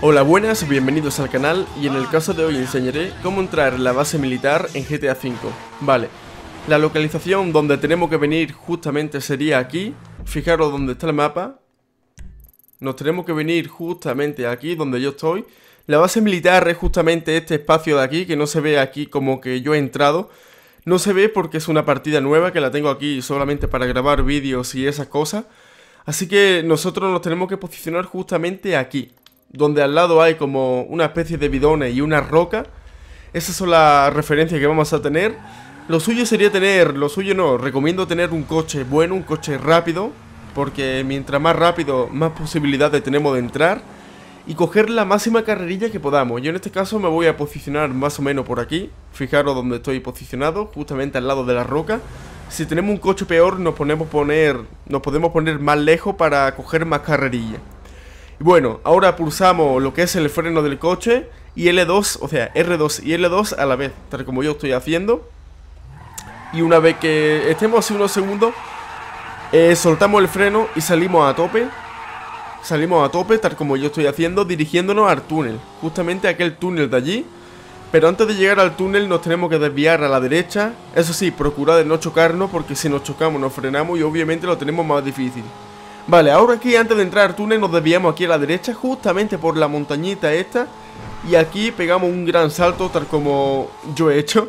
Hola, buenas, bienvenidos al canal y en el caso de hoy enseñaré cómo entrar en la base militar en GTA V. Vale, la localización donde tenemos que venir justamente sería aquí. Fijaros donde está el mapa. Nos tenemos que venir justamente aquí donde yo estoy. La base militar es justamente este espacio de aquí, que no se ve aquí como que yo he entrado. No se ve porque es una partida nueva que la tengo aquí solamente para grabar vídeos y esas cosas. Así que nosotros nos tenemos que posicionar justamente aquí, donde al lado hay como una especie de bidones y una roca. Esas son las referencias que vamos a tener. Lo suyo sería tener, recomiendo tener un coche bueno, un coche rápido, porque mientras más rápido, más posibilidades tenemos de entrar y coger la máxima carrerilla que podamos. Yo en este caso me voy a posicionar más o menos por aquí. Fijaros donde estoy posicionado, justamente al lado de la roca. Si tenemos un coche peor nos podemos poner más lejos para coger más carrerilla. Y bueno, ahora pulsamos lo que es el freno del coche y L2, o sea, R2 y L2 a la vez, tal como yo estoy haciendo. Y una vez que estemos así unos segundos, soltamos el freno y salimos a tope. Salimos a tope, tal como yo estoy haciendo, dirigiéndonos al túnel, justamente a aquel túnel de allí. Pero antes de llegar al túnel nos tenemos que desviar a la derecha. Eso sí, procurad de no chocarnos, porque si nos chocamos nos frenamos y obviamente lo tenemos más difícil. Vale, ahora aquí antes de entrar al túnel nos desviamos aquí a la derecha, justamente por la montañita esta. Y aquí pegamos un gran salto, tal como yo he hecho.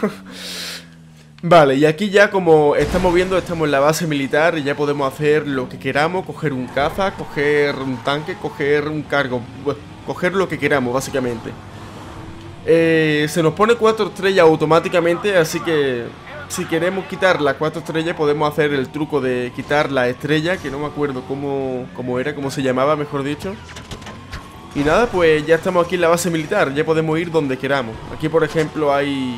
Vale, y aquí ya como estamos viendo, estamos en la base militar y ya podemos hacer lo que queramos. Coger un caza, coger un tanque, coger un cargo, bueno, coger lo que queramos básicamente. Se nos pone 4 estrellas automáticamente, así que si queremos quitar las 4 estrellas podemos hacer el truco de quitar la estrella, que no me acuerdo cómo se llamaba, mejor dicho. Y nada, pues ya estamos aquí en la base militar, ya podemos ir donde queramos. Aquí por ejemplo hay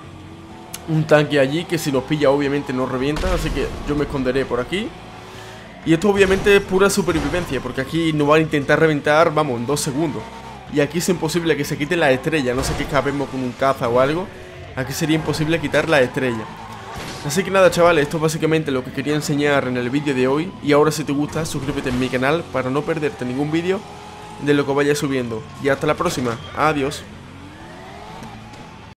un tanque allí que si nos pilla obviamente nos revienta, así que yo me esconderé por aquí. Y esto obviamente es pura supervivencia, porque aquí nos van a intentar reventar, vamos, en 2 segundos. Y aquí es imposible que se quiten las estrellas, no sé que escapemos con un caza o algo. Aquí sería imposible quitar las estrellas. Así que nada chavales, esto es básicamente lo que quería enseñar en el vídeo de hoy. Y ahora si te gusta, suscríbete en mi canal para no perderte ningún vídeo de lo que vaya subiendo. Y hasta la próxima, adiós.